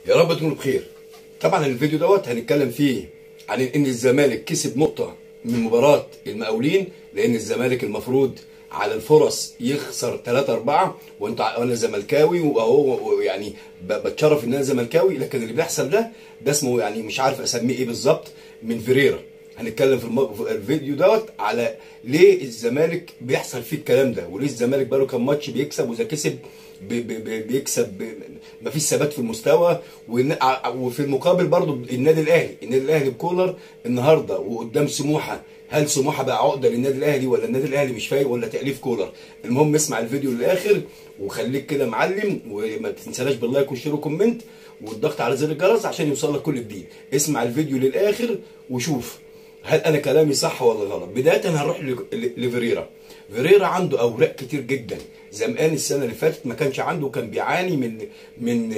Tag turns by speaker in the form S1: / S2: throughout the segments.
S1: يا رب تكونوا بخير. طبعا الفيديو دوت هنتكلم فيه عن ان الزمالك كسب نقطة من مباراة المقاولين، لان الزمالك المفروض على الفرص يخسر 3-4، وانا زملكاوي وهو يعني بتشرف ان انا زملكاوي، لكن اللي بيحصل ده اسمه يعني مش عارف اسميه ايه بالظبط من فيريرا. هنتكلم في الفيديو دوت على ليه الزمالك بيحصل فيه الكلام ده، وليه الزمالك بقاله كام ماتش بيكسب، واذا كسب بيكسب مفيش ثبات في المستوى. وفي المقابل برضو النادي الاهلي بكولر النهارده وقدام سموحه، هل سموحه بقى عقده للنادي الاهلي ولا النادي الاهلي مش فايق ولا تاليف كولر؟ المهم اسمع الفيديو للاخر وخليك كده معلم، وما تنساش باللايك والشير وكومنت والضغط على زر الجرس عشان يوصل لك كل جديد. اسمع الفيديو للاخر وشوف هل انا كلامي صح ولا غلط. بدايه هنروح لفيريرا. فيريرا عنده اوراق كتير جدا. زمان السنه اللي فاتت ما كانش عنده، كان بيعاني من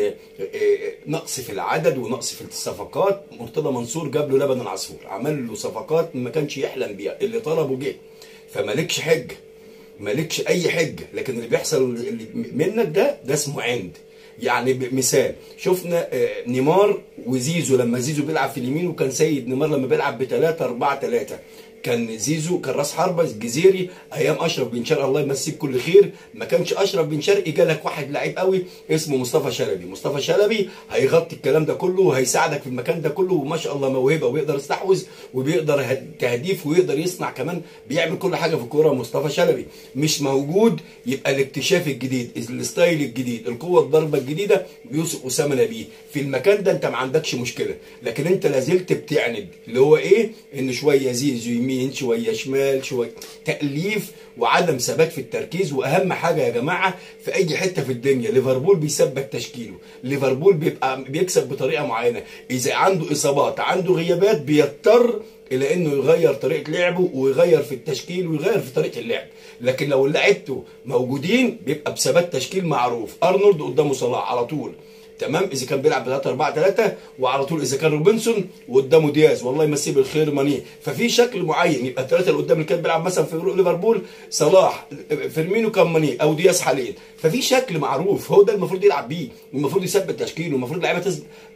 S1: نقص في العدد ونقص في الصفقات. مرتضى منصور جاب له لبن العصفور، عمل له صفقات ما كانش يحلم بيها، اللي طلبه جه. فمالكش حجه، مالكش اي حجه، لكن اللي بيحصل منك ده اسمه عند. يعني مثال شفنا نيمار وزيزو، لما زيزو بيلعب في اليمين وكان سيد نيمار لما بيلعب ب3-4-3، كان زيزو كان راس حربه الجزيري ايام اشرف بن شرقي الله يمسيه بكل خير. ما كانش اشرف بن شرقي، جالك واحد لعيب قوي اسمه مصطفى شلبي. مصطفى شلبي هيغطي الكلام ده كله وهيساعدك في المكان ده كله، وما شاء الله موهبه وبيقدر يستحوذ وبيقدر تهديف ويقدر يصنع كمان، بيعمل كل حاجه في الكوره. مصطفى شلبي مش موجود، يبقى الاكتشاف الجديد، الستايل الجديد، القوه الضربه الجديده يوسف اسامه نبيه في المكان ده. انت ما عندكش مشكله، لكن انت لازلت بتعند اللي هو ايه، ان شويه زيزو يمين شويه شمال، شويه تأليف وعدم ثبات في التركيز. واهم حاجه يا جماعه في اي حته في الدنيا، ليفربول بيثبت تشكيله. ليفربول بيبقى بيكسب بطريقه معينه، اذا عنده اصابات عنده غيابات بيضطر الى انه يغير طريقه لعبه ويغير في التشكيل ويغير في طريقه اللعب. لكن لو لعبته موجودين بيبقى بثبات تشكيل معروف. ارنولد قدامه صلاح على طول، تمام. اذا كان بيلعب 3-4-3 وعلى طول، اذا كان روبنسون وقدامه دياز والله يمسيه بالخير ماني، ففي شكل معين. يبقى الثلاثه اللي قدام اللي كان بيلعب مثلا في ليفربول صلاح فيرمينو كان ماني او دياز حاليا، ففي شكل معروف هو ده المفروض يلعب بيه، المفروض يثبت تشكيله، المفروض اللعيبه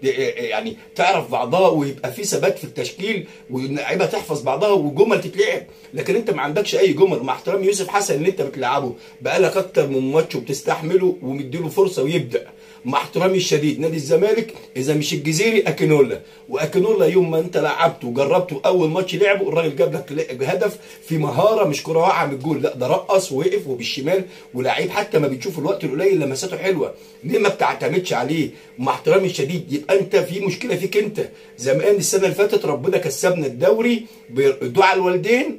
S1: يعني تعرف بعضها ويبقى في ثبات في التشكيل، واللعيبه تحفظ بعضها وجمل تتلعب. لكن انت ما عندكش اي جمل. مع احترامي يوسف حسن اللي انت بتلعبه بقالك اكتر من ماتش وبتستحمله ومديله فرصه ويبدا. مع احترامي الشديد نادي الزمالك اذا مش الجزيري اكينولا، واكينولا يوم ما انت لعبته وجربته اول ماتش لعبه الراجل جاب لك بهدف في مهاره، مش كره واقعه من الجول، لا ده رقص ووقف وبالشمال، ولاعيب حتى ما بتشوف الوقت القليل لمساته حلوه. ليه ما بتعتمدش عليه؟ مع احترامي الشديد يبقى انت في مشكله فيك انت. زمان السنه اللي فاتت ربنا كسبنا الدوري بدعاء الوالدين،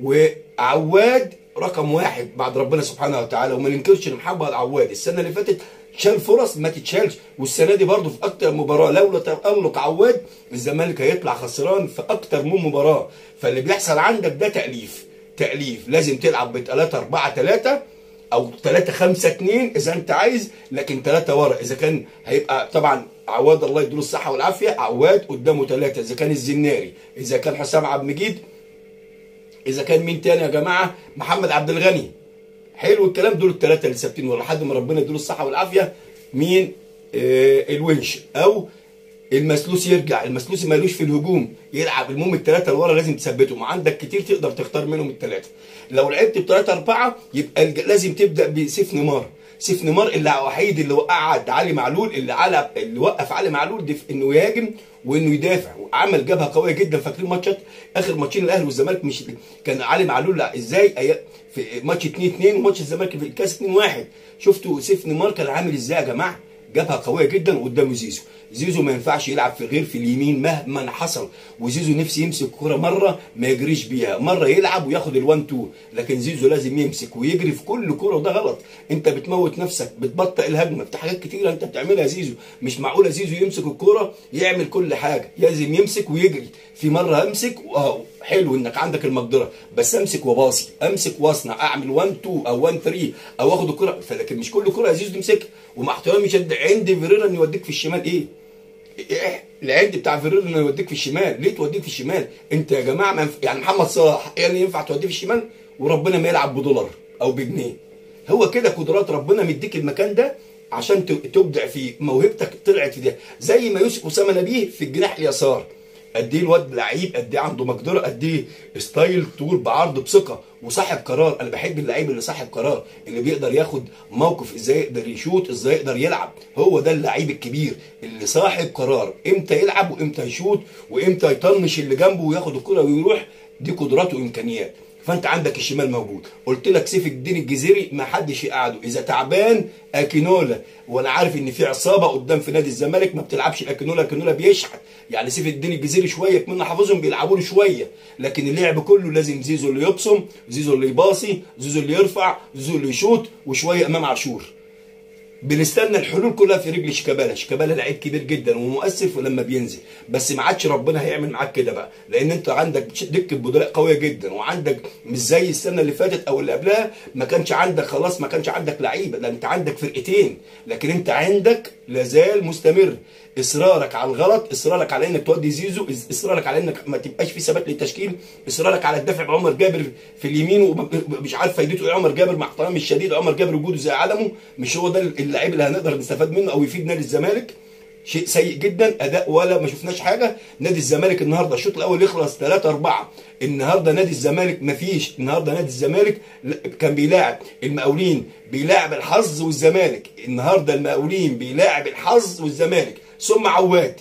S1: وعواد رقم واحد بعد ربنا سبحانه وتعالى، وما ننكرش ان محمد عواد السنه اللي فاتت شال فرص ما تتشالش، والسنه دي برضه في اكتر مباراه لولا تالق عواد الزمالك هيطلع خسران في اكتر من مباراه. فاللي بيحصل عندك ده تأليف. لازم تلعب ب3-4-3 او 3-5-2 اذا انت عايز، لكن 3 ورا. اذا كان هيبقى طبعا عواد الله يديله الصحه والعافيه، عواد قدامه 3، اذا كان الزناري، اذا كان حسام عبد المجيد، اذا كان مين تاني يا جماعه، محمد عبد الغني. حلو الكلام، دول الثلاثه اللي ثابتين ورا لحد ما ربنا يديله الصحه والعافيه. مين؟ الونش او المسلوسي يرجع. المسلوسي مالوش في الهجوم يلعب، المهم الثلاثه اللي ورا لازم تثبتهم، وعندك كتير تقدر تختار منهم الثلاثه. لو لعبت ب3-4 يبقى لازم تبدا بسيف نيمار. سيف نيمار اللي الوحيد اللي وقعد علي معلول، اللي وقف علي معلول دي في انه يهاجم وانه يدافع، وعمل جبهه قويه جدا. فاكرين ماتشات اخر ماتشين الاهلي والزمالك، مش كان علي معلول ازاي في ماتش 2-2 وماتش الزمالك في الكاس 2-1؟ شفتوا سيف نيمار كان عامل ازاي يا جماعه؟ جبهه قويه جدا قدامه زيزو ما ينفعش يلعب في غير في اليمين مهما حصل. وزيزو نفسي يمسك كرة مره ما يجريش بيها، مره يلعب وياخد ال1-2، لكن زيزو لازم يمسك ويجري في كل كرة، وده غلط. انت بتموت نفسك، بتبطئ الهجمه، في حاجات كتيره انت بتعملها زيزو. مش معقوله زيزو يمسك الكرة يعمل كل حاجه، لازم يمسك ويجري. في مره امسك حلو انك عندك المقدره، بس امسك وباصي، امسك واصنع، اعمل 1-2 او 1-3 او اخد الكرة، لكن مش كل كرة يا زيزو تمسكها. ومع احترامي عندي فيريرا انه يوديك في الشمال. ايه العند بتاع فيريرا انه يوديك في الشمال؟ ليه توديك في الشمال؟ انت يا جماعه يعني محمد صلاح ايه اللي ينفع توديه في الشمال وربنا ما يلعب بدولار او بجنيه؟ هو كده قدرات ربنا مديك المكان ده عشان تبدع في موهبتك طلعت في ده، زي ما يوسف اسامه نبيه في الجناح اليسار. قد ايه الواد لعيب، قد ايه عنده مقدره، قد ايه ستايل طول بعرض بثقه وصاحب قرار. انا بحب اللعيب اللي صاحب قرار، اللي بيقدر ياخد موقف، ازاي يقدر يشوط، ازاي يقدر يلعب. هو ده اللعيب الكبير اللي صاحب قرار، امتى يلعب وامتى يشوط وامتى يطنش اللي جنبه وياخد الكره ويروح. دي قدرات وامكانيات. فانت عندك الشمال موجود. قلت لك سيف الدين الجزيري ما حدش يقعده، اذا تعبان اكينولا، وانا عارف ان في عصابه قدام في نادي الزمالك ما بتلعبش الاكينولا، اكينولا بيشحت. يعني سيف الدين الجزيري شويه من حافظهم بيلعبوا له شويه، لكن اللعب كله لازم زيزو اللي يبصم، زيزو اللي يباصي، زيزو اللي يرفع، زيزو اللي يشوط، وشويه امام عاشور. بنستنى الحلول كلها في رجل شيكابالا. شيكابالا لعيب كبير جدا ومؤثر لما بينزل، بس ما عادش ربنا هيعمل معاك كده بقى، لان انت عندك دكه بدلاء قويه جدا، وعندك مش زي السنه اللي فاتت او اللي قبلها ما كانش عندك خلاص، ما كانش عندك لعيبه، ده انت عندك فرقتين، لكن انت عندك لازال مستمر اصرارك على الغلط، اصرارك على انك تودي زيزو، اصرارك على انك ما تبقاش في ثبات للتشكيل، اصرارك على الدفع بعمر جابر في اليمين، ومش عارف فايدته ايه عمر جابر. مع احترامي الشديد عمر جابر وجوده زي عدمه، مش هو ده اللعيب اللي هنقدر نستفاد منه او يفيد نادي الزمالك. شيء سيء جدا، اداء ولا ما شفناش حاجه. نادي الزمالك النهارده الشوط الاول يخلص 3-4. النهارده نادي الزمالك ما فيش، النهارده نادي الزمالك كان بيلاعب المقاولين، بيلاعب الحظ والزمالك. النهارده المقاولين بيلاعب الحظ والزمالك ثم عواد.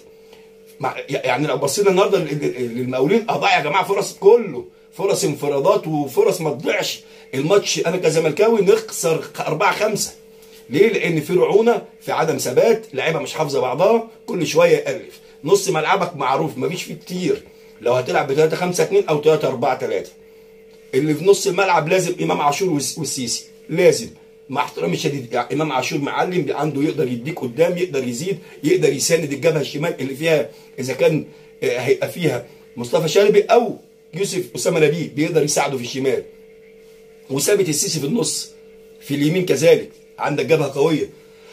S1: يعني لو بصينا النهارده للمقاولين اضاع يا جماعه فرص، كله فرص انفرادات وفرص ما تضيعش. الماتش انا كزملكاوي نخسر 4-5. ليه؟ لان في رعونه، في عدم ثبات، لعيبه مش حافظه بعضها، كل شويه يالف. نص ملعبك معروف مفيش فيه كتير، لو هتلعب ب 3-5-2 او 3-4-3. اللي في نص الملعب لازم امام عاشور والسيسي، لازم مع احترامي الشديد. يعني امام عاشور معلم، عنده يقدر يديك قدام، يقدر يزيد، يقدر يساند الجبهه الشمال اللي فيها، اذا كان هيبقى فيها مصطفى شلبي او يوسف اسامه نبيه، بيقدر يساعده في الشمال. وثابت السيسي في النص، في اليمين كذلك عندك جبهه قويه.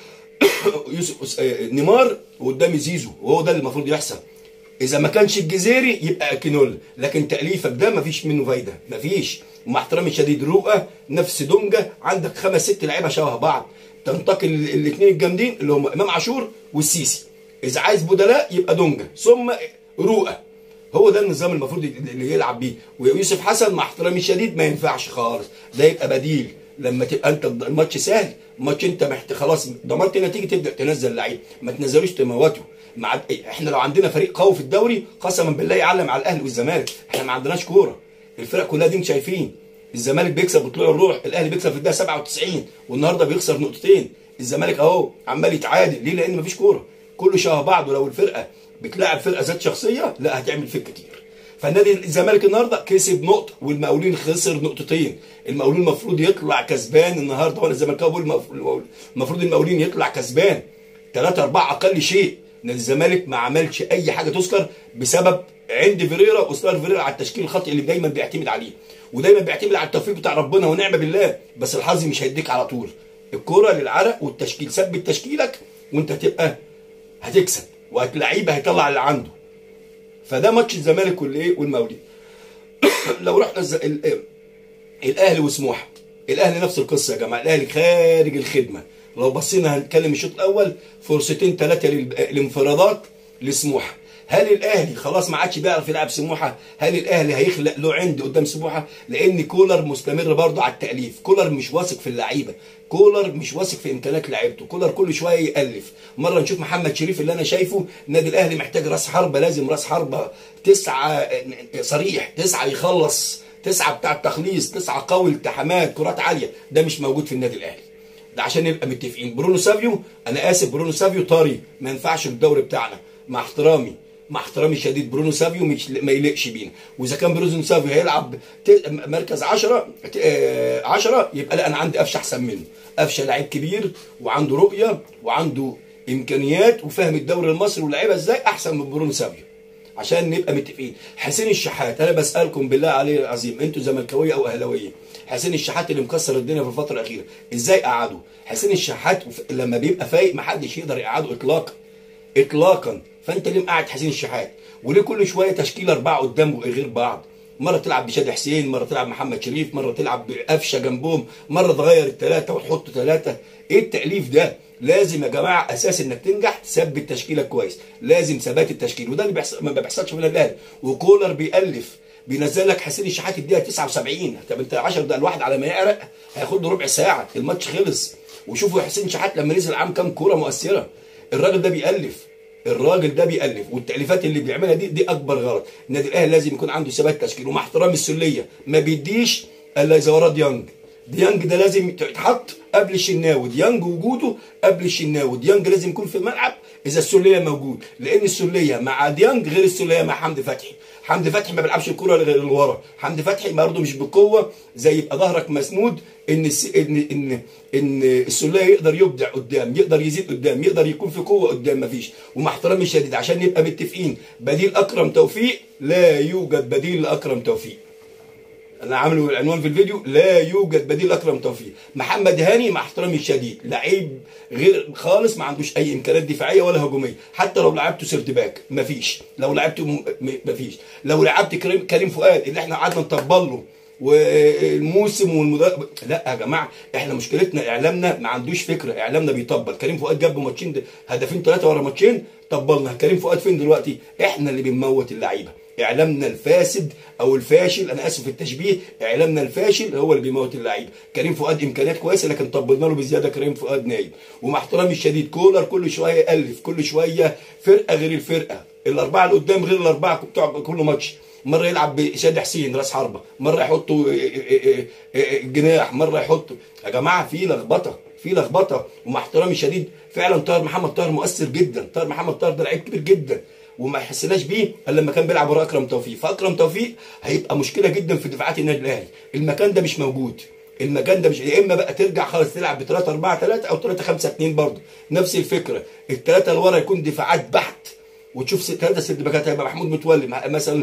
S1: يوسف نيمار وقدام زيزو، وهو ده اللي المفروض يحصل. اذا ما كانش الجزيري يبقى اكينولا، لكن تاليفك ده ما فيش منه فايده، ما فيش. ومع احترامي الشديد رؤى نفس دونجا، عندك 5-6 لعيبه شبه بعض، تنتقل الاثنين الجامدين اللي هم امام عاشور والسيسي. اذا عايز بدلاء يبقى دونجا ثم رؤى، هو ده النظام المفروض اللي يلعب بيه. ويوسف حسن مع احترامي الشديد ما ينفعش خالص، ده يبقى بديل. لما تبقى انت الماتش سهل، الماتش انت خلاص ضمنت نتيجه، تبدا تنزل لعيب، ما تنزلوش تموته. احنا لو عندنا فريق قوي في الدوري قسما بالله يعلم على الاهلي والزمالك. احنا ما عندناش كوره، الفرق كلها دي شايفين. الزمالك بيكسب بطلوع الروح، الاهلي بيكسب في الدقيقه 97 والنهارده بيخسر نقطتين. الزمالك اهو عمال يتعادل، ليه؟ لان مفيش كوره، كله شبه بعض. ولو الفرقه بتلاعب فرقه ذات شخصيه لا هتعمل فيك كتير. فالنادي الزمالك النهارده كسب نقطه والمقاولين خسر نقطتين. المقاولين المفروض يطلع كسبان النهارده، وانا الزمالكاوي بقول المفروض المقاولين يطلع كسبان 3-4 اقل شيء. نادي الزمالك ما عملش اي حاجه تذكر بسبب عند فيريرا واصرار فيريرا على التشكيل الخطئ اللي دايما بيعتمد عليه، ودايما بيعتمد على التوفيق بتاع ربنا ونعم بالله، بس الحظ مش هيديك على طول. الكوره للعرق والتشكيل، ثبت تشكيلك وانت هتبقى هتكسب، واللعيبه هيطلع اللي عنده. فده ماتش الزمالك والمقاولين. لو رحنا الاهلي وسموحه، الاهلي نفس القصه يا جماعه، الاهلي خارج الخدمه. لو بصينا هنتكلم الشوط الاول فرصتين 3 الانفرادات لسموحه. هل الاهلي خلاص ما عادش بيعرف يلعب سموحه؟ هل الاهلي هيخلق له عند قدام سموحه؟ لان كولر مستمر برضه على التاليف، كولر مش واثق في اللعيبه، كولر مش واثق في امكانيات لعيبته، كولر كل شويه يالف. مره نشوف محمد شريف اللي انا شايفه، النادي الاهلي محتاج راس حربه، لازم راس حربه 9 صريح، 9 يخلص، 9 بتاع التخليص، 9 قوي التحامات، كرات عاليه. ده مش موجود في النادي الاهلي. ده عشان نبقى متفقين. برونو سافيو، انا اسف، برونو سافيو طري، ما ينفعش في الدوري بتاعنا، مع احترامي الشديد. برونو سافيو ما يليقش بينا. واذا كان برونو سافيو هيلعب مركز 10 يبقى لا، انا عندي قفشه احسن منه. قفشه لعيب كبير وعنده رؤيه وعنده امكانيات وفاهم الدوري المصري واللعيبه ازاي، احسن من برونو سافيو. عشان نبقى متفقين. حسين الشحات، انا بسالكم بالله عليه العظيم، انتوا زملكاويه او اهلاويه، حسين الشحات اللي مكسر الدنيا في الفتره الاخيره، ازاي قعدوا؟ حسين الشحات لما بيبقى فايق ما حدش يقدر يقعده اطلاقا. فانت ليه مقعد حسين الشحات؟ وليه كل شويه تشكيله 4 قدامه غير بعض؟ مره تلعب بشادي حسين، مره تلعب محمد شريف، مره تلعب بقفشه جنبهم، مره تغير الثلاثه وتحط ثلاثه. ايه التاليف ده؟ لازم يا جماعه اساس انك تنجح تثبت تشكيلك كويس، لازم ثبات التشكيل، وده اللي بيحصل ما بيحصلش في الاهلي. وكولر بيألف، بينزل لك حسين الشحات الدقيقه 79. طب انت 10 دقايق الواحد على ما يعرق هياخد له ربع ساعه، الماتش خلص. وشوفوا حسين شحات لما نزل عام كام كوره مؤثره. الراجل ده بيألف، الراجل ده بيألف، والتأليفات اللي بيعملها دي اكبر غلط. النادي الاهلي لازم يكون عنده ثبات تشكيل، ومع احترام السليه ما بيديش الا اذا وراه ديانج. ديانج ده لازم يتحط قبل الشناوي، ديانج وجوده قبل الشناوي، ديانج لازم يكون في الملعب اذا السليه موجود، لان السليه مع ديانج غير السليه مع حمدي فتحي. حمدي فتحي ما بيلعبش الكوره غير لورا، حمدي فتحي برضه مش بالقوه زي يبقى ظهرك مسنود ان السليه يقدر يبدع قدام، يقدر يزيد قدام، يقدر يكون في قوه قدام، مفيش. ومع احترامي الشديد عشان نبقى متفقين، بديل اكرم توفيق لا يوجد بديل لاكرم توفيق. انا عامله العنوان في الفيديو، لا يوجد بديل اكرم توفيق. محمد هاني مع احترامي الشديد لعيب غير خالص، ما عندوش اي امكانيات دفاعيه ولا هجوميه، حتى لو لعبته سيرت باك مفيش، لو لعبته مفيش، لو لعبت كريم فؤاد اللي احنا قعدنا نطبل له والموسم والمدرب. لا يا جماعه، احنا مشكلتنا اعلامنا ما عندوش فكره، اعلامنا بيطبل. كريم فؤاد جاب ماتشين هدفين ثلاثه ورا ماتشين طبلنا. كريم فؤاد فين دلوقتي؟ احنا اللي بنموت اللعيبه. اعلامنا الفاسد او الفاشل، انا اسف في التشبيه، اعلامنا الفاشل هو اللي بيموت اللعيبه. كريم فؤاد امكانيات كويسه لكن طبلنا له بزياده، كريم فؤاد نايم. ومع احترامي الشديد كولر كل شويه يالف، كل شويه فرقه غير الفرقه، الاربعه اللي قدام غير الاربعه بتوع كل ماتش. مره يلعب بشادي حسين راس حربه، مره يحطه جناح، مره يحطه. يا جماعه في لخبطه، في لخبطه. ومع احترامي الشديد فعلا محمد طاهر مؤثر جدا، محمد طاهر ده لعيب كبير جدا، وما حسيناش بيه الا لما كان بيلعب ورا اكرم توفيق. فاكرم توفيق هيبقى مشكله جدا في دفاعات النادي الاهلي. المكان ده مش موجود، المكان ده مش، يا اما بقى ترجع خالص تلعب ب 3-4-3 او 3-5-2 برضه نفس الفكره. الثلاثه اللي ورا يكون دفاعات بحت، وتشوف ثلاثه سد باكات هيبقى محمود متولي مثلا.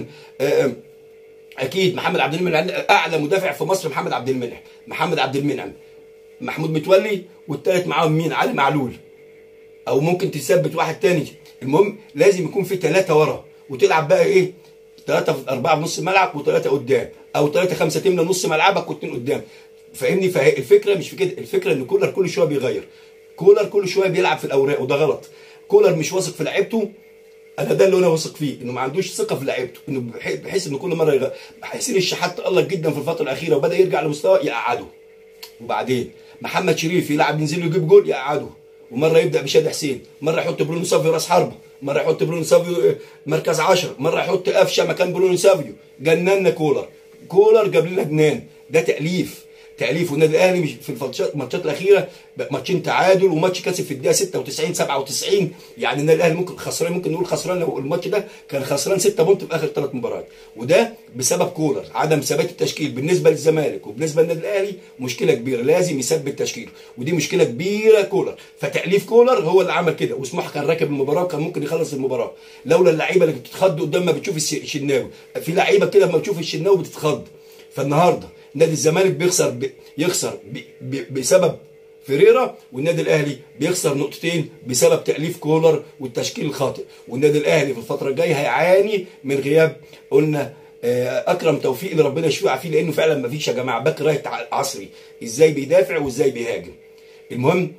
S1: اكيد محمد عبد المنعم اعلى مدافع في مصر، محمد عبد المنعم، محمود متولي، والثالث معاهم مين؟ علي معلول، او ممكن تثبت واحد تاني. المهم لازم يكون في ثلاثه ورا، وتلعب بقى ايه؟ 3-4 في نص الملعب وثلاثه قدام، او 3-5 تملى نص ملعبك واثنين قدام. فاهمني؟ فالفكره مش في كده، الفكره ان كولر كل شويه بيغير، كولر كل شويه بيلعب في الاوراق، وده غلط. كولر مش واثق في لعيبته، انا ده اللي انا واثق فيه، انه ما عندوش ثقه في لعيبته، انه بحيث ان كل مره يغير. حسين الشحات تألق جدا في الفتره الاخيره وبدا يرجع لمستوى، يقعده. وبعدين محمد شريف يلعب ينزل له يجيب جول، يقعده. ومره يبدا بشادي حسين، مره يحط برونو سافيو راس حربه، مره يحط برونو سافيو مركز 10، مره يحط قفشه مكان برونو سافيو. جننا كولر جاب لنا جنان. ده تأليف. والنادي الاهلي مش في الماتشات الاخيره ماتشين تعادل وماتش كاسب في الدقيقه 96 97. يعني النادي الاهلي ممكن خسران، ممكن نقول خسران لو الماتش ده كان خسران 6 بونت في اخر 3 مباريات، وده بسبب كولر. عدم ثبات التشكيل بالنسبه للزمالك وبالنسبه للنادي الاهلي مشكله كبيره، لازم يثبت تشكيله، ودي مشكله كبيره كولر. فتأليف كولر هو اللي عمل كده. وسموحه كان راكب المباراه وكان ممكن يخلص المباراه لولا اللعيبه اللي بتتخض قدام ما بتشوف الشناوي. في لعيبه كده لما بتشوف الشناوي بتتخض. فالنهارده نادي الزمالك يخسر بسبب فيريرا، والنادي الاهلي بيخسر نقطتين بسبب تأليف كولر والتشكيل الخاطئ. والنادي الاهلي في الفتره الجايه هيعاني من غياب، قلنا اكرم توفيق اللي ربنا يشفيه ويعافيه، لانه فعلا ما فيش يا جماعه باك رايت عصري ازاي بيدافع وازاي بيهاجم. المهم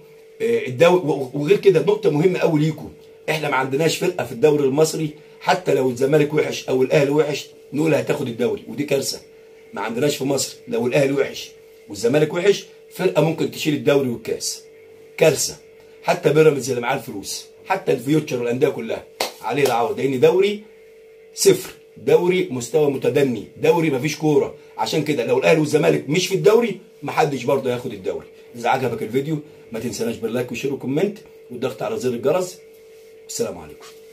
S1: وغير كده نقطه مهمه قوي ليكم، احنا ما عندناش فرقه في الدوري المصري حتى لو الزمالك وحش او الاهلي وحش نقول هتاخد الدوري، ودي كارثه. ما عندناش في مصر لو الاهلي وحش والزمالك وحش فرقه ممكن تشيل الدوري والكاس. كارثه. حتى بيراميدز اللي معاه الفلوس، حتى الفيوتشر والانديه كلها عليه العوض، لان دوري صفر، دوري مستوى متدني، دوري مفيش كوره. عشان كده لو الاهلي والزمالك مش في الدوري محدش برضه هياخد الدوري. اذا عجبك الفيديو ما تنساناش باللايك وشير وكومنت والضغط على زر الجرس. السلام عليكم.